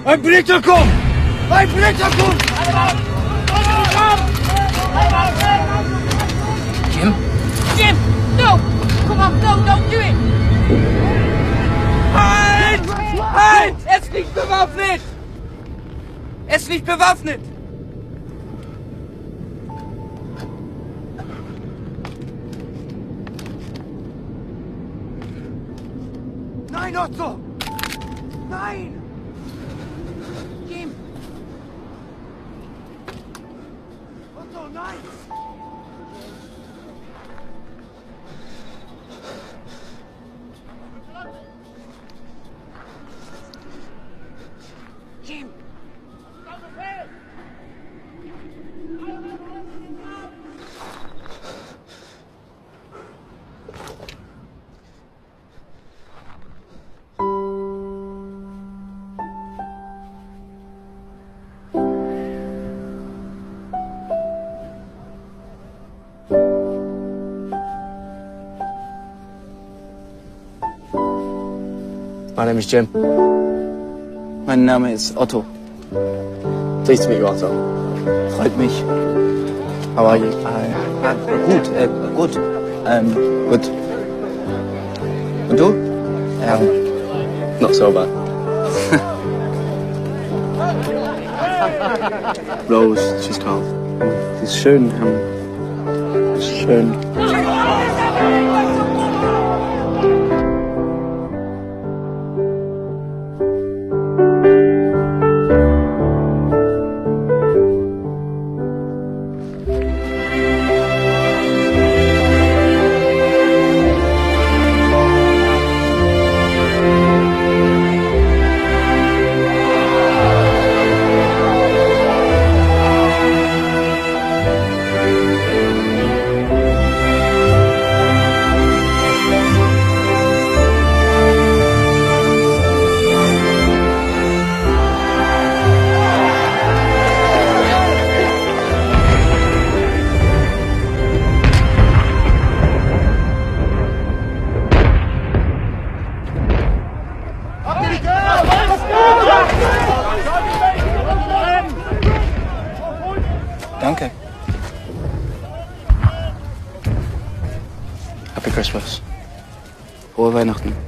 Ein Blitzer kommt! Ein Blitzer kommt! Jim? Jim! No! Come on, no, don't do it! Halt! Halt! Er ist nicht bewaffnet! Er ist nicht bewaffnet! Nein, Otto! Nein! Jim! Otto, nein! Jim! My name is Jim. Mein Name ist Otto. Pleased to meet you, Otto. Freut mich. How are you? Gut, gut. Good. Und du? Not so bad. Rose, she's called. Sie ist schön. Ist schön. Danke. Happy Christmas. Frohe Weihnachten.